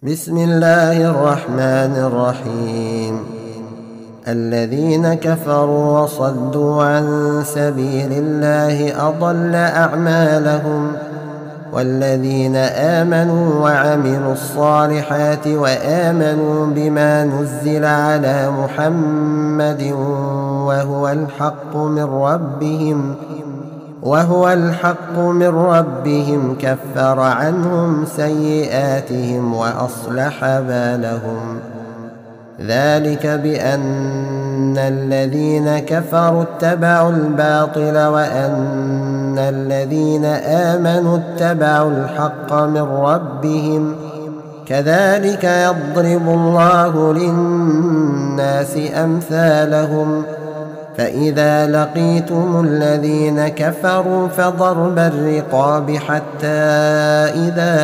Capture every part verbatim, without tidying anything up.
بسم الله الرحمن الرحيم. الذين كفروا وصدوا عن سبيل الله أضل أعمالهم، والذين آمنوا وعملوا الصالحات وآمنوا بما نزل على محمد وهو الحق من ربهم وهو الحق من ربهم كفر عنهم سيئاتهم وأصلح بالهم. ذلك بأن الذين كفروا اتبعوا الباطل وأن الذين آمنوا اتبعوا الحق من ربهم، كذلك يضرب الله للناس أمثالهم. فإذا لقيتم الذين كفروا فضرب الرقاب حتى إذا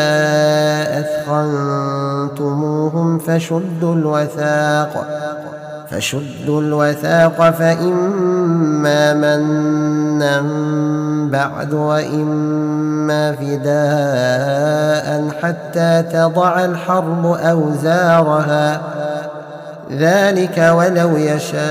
أثخنتموهم فشدوا الوثاق فشدوا الوثاق فإما منا بعد وإما فداء حتى تضع الحرب أوزارها. ذلك ولو يشاء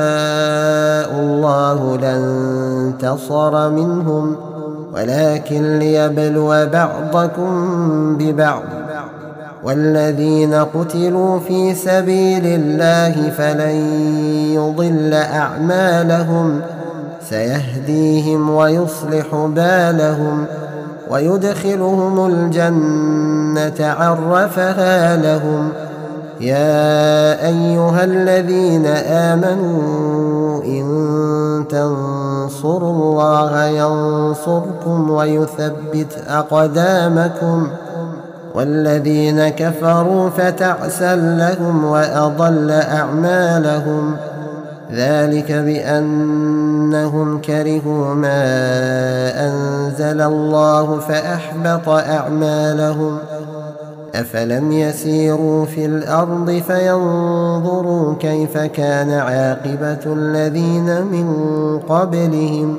الله لانتصر منهم، ولكن ليبلو بعضكم ببعض. والذين قتلوا في سبيل الله فلن يضل أعمالهم، سيهديهم ويصلح بالهم ويدخلهم الجنة عرفها لهم. يا أيها الذين آمنوا إن تنصروا الله ينصركم ويثبت أقدامكم. والذين كفروا فتعسا لهم وأضل أعمالهم. ذلك بأنهم كرهوا ما أنزل الله فأحبط أعمالهم. أفلم يسيروا في الأرض فينظروا كيف كان عاقبة الذين من قبلهم،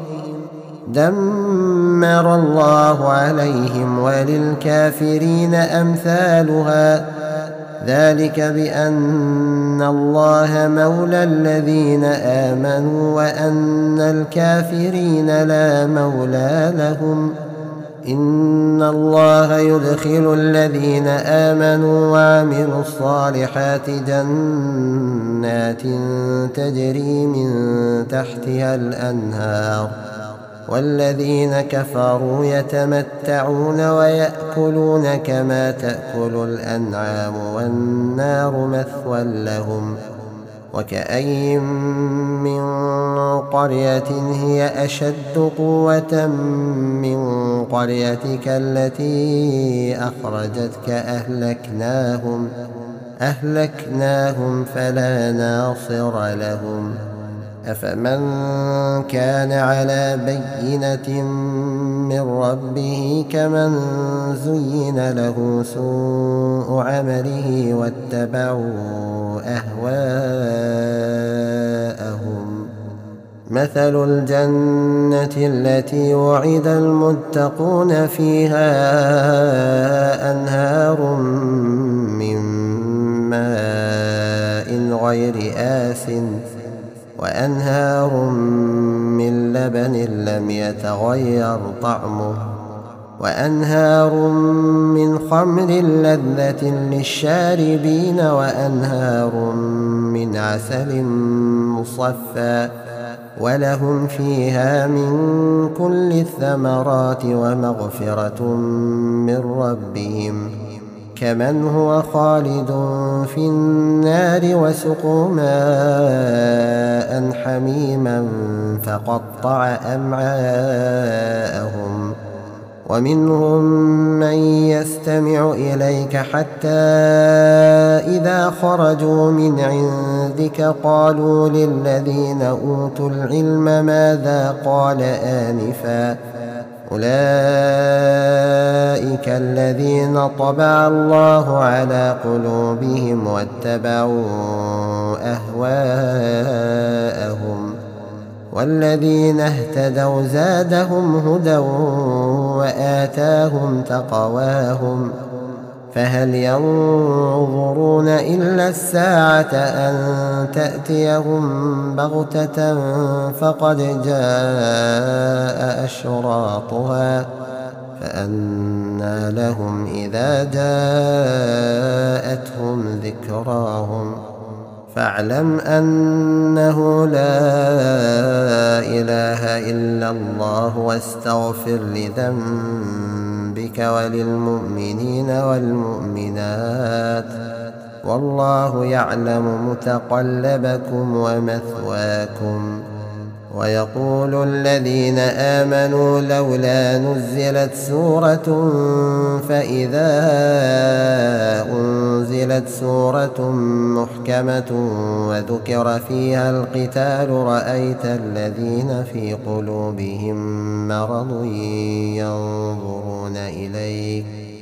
دمر الله عليهم وللكافرين أمثالها. ذلك بأن الله مولى الذين آمنوا وأن الكافرين لا مولى لهم. إن الله يدخل الذين آمنوا وعملوا الصالحات جنات تجري من تحتها الأنهار، والذين كفروا يتمتعون ويأكلون كما تأكل الأنعام والنار مثوى لهم. وكأين من قرية هي أشد قوة من قريتك التي أخرجتك أهلكناهم أهلكناهم فلا ناصر لهم. أفمن كان على بينة من ربه كمن زين له سوء عمله واتبعوا أهواءهم. مثل الجنة التي وعد المتقون فيها أنهار من ماء غير آسٍ وأنهار من لبن لم يتغير طعمه وأنهار من خمر لذة للشاربين وأنهار من عسل مصفى ولهم فيها من كل الثمرات ومغفرة من ربهم، كمن هو خالد في النار وسقوا ماء حميما فقطع أمعاءهم. ومنهم من يستمع إليك حتى إذا خرجوا من عندك قالوا للذين أوتوا العلم ماذا قال آنفا، أولئك الذين طبع الله على قلوبهم واتبعوا أهواءهم. والذين اهتدوا زادهم هدى وآتاهم تقواهم فهل ينظرون إلا الساعة أن تأتيهم بغتة فقد جاء أشراطها فأنى لهم إذا جاءتهم ذكراهم فاعلم أنه لا إله إلا الله واستغفر لذنبك وللمؤمنين والمؤمنات والله يعلم متقلبكم ومثواكم. ويقول الذين آمنوا لولا نزلت سورة فإذا أنزلت سورة محكمة وذكر فيها القتال رأيت الذين في قلوبهم مرض ينظرون إليك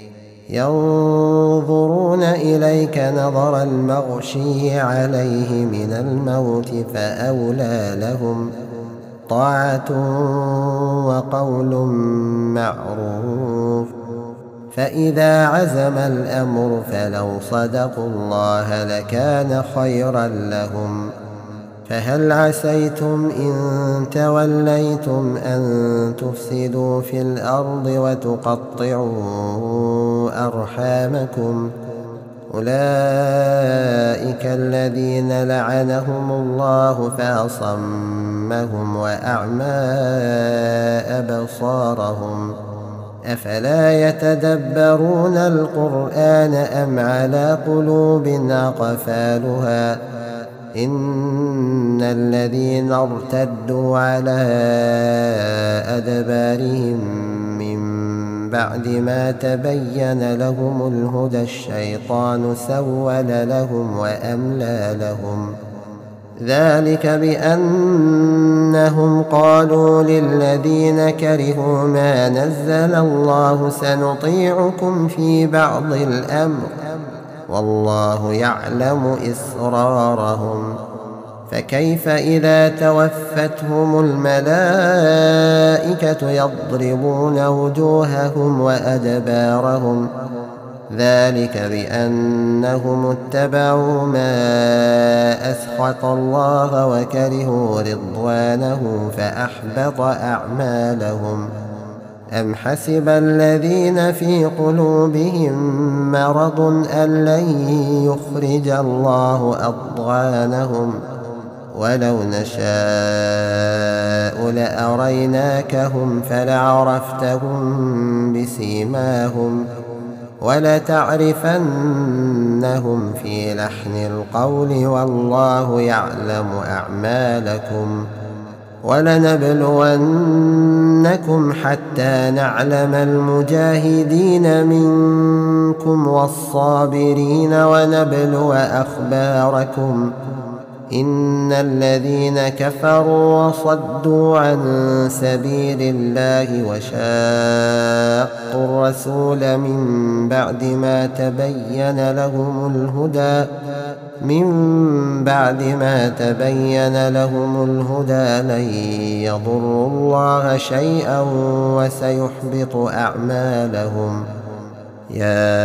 ينظرون إليك نظر المغشي عليه من الموت فأولى لهم طاعة وقول معروف. فإذا عزم الأمر فلو صدقوا الله لكان خيرا لهم. فهل عسيتم إن توليتم أن تفسدوا في الأرض وتقطعوا أرحامكم أولئك الذين لعنهم الله فأصمهم وأعمى أبصارهم أفلا يتدبرون القرآن أم على قلوب أقفالها إن الذين ارتدوا على أدبارهم من بعد ما تبين لهم الهدى الشيطان سول لهم وأملى لهم ذلك بأنهم قالوا للذين كرهوا ما نزل الله سنطيعكم في بعض الأمر والله يعلم إسرارهم فكيف إذا توفتهم الملائكة يضربون وجوههم وأدبارهم ذلك بأنهم اتبعوا ما أسخط الله وكرهوا رضوانه فأحبط أعمالهم. أم حسب الذين في قلوبهم مرض أن لن يخرج الله أضغانهم ولو نشاء لأريناكهم فلعرفتهم بسيماهم ولتعرفنهم في لحن القول والله يعلم أعمالكم. ولنبلونكم حتى نعلم المجاهدين منكم والصابرين ونبلو أخباركم إن الذين كفروا وصدوا عن سبيل الله وشاقوا الرسول من بعد ما تبين لهم الهدى من بعد ما تبين لهم الهدى لن يضروا الله شيئا وسيحبط أعمالهم. يا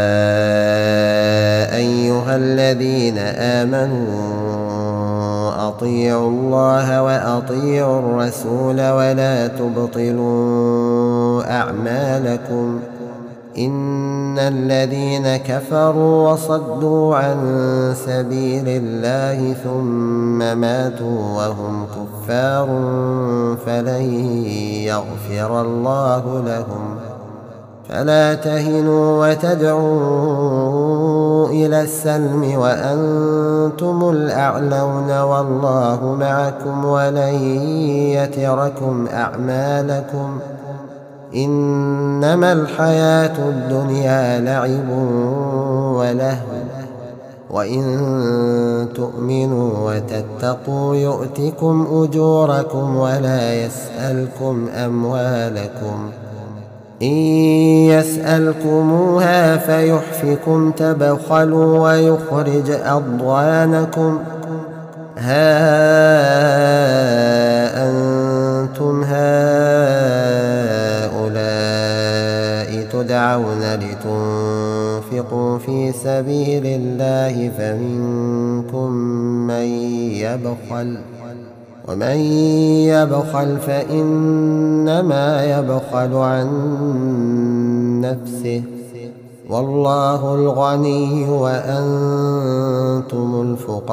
أيها الذين آمنوا أطيعوا الله وأطيعوا الرسول ولا تبطلوا أعمالكم إن الذين كفروا وصدوا عن سبيل الله ثم ماتوا وهم كفار فلن يغفر الله لهم. فلا تهنوا وتدعوا إلى السلم وأنتم الأعلون والله معكم ولن يتركم أعمالكم إنما الحياة الدنيا لعب ولهو وإن تؤمنوا وتتقوا يؤتكم أجوركم ولا يسألكم أموالكم إن يسألكموها فيحفكم تبخلوا ويخرج أضغانكم ها أنتم هؤلاء تدعون لتنفقوا وأنفقوا في سبيل الله فمنكم من يبخل ومن يبخل فإنما يبخل عن نفسه والله الغني وأنتم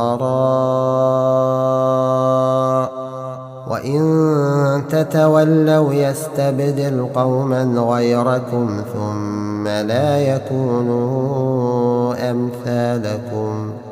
الفقراء وإن تتولوا يستبدل قوما غيركم ثم لا يكونوا أمثالكم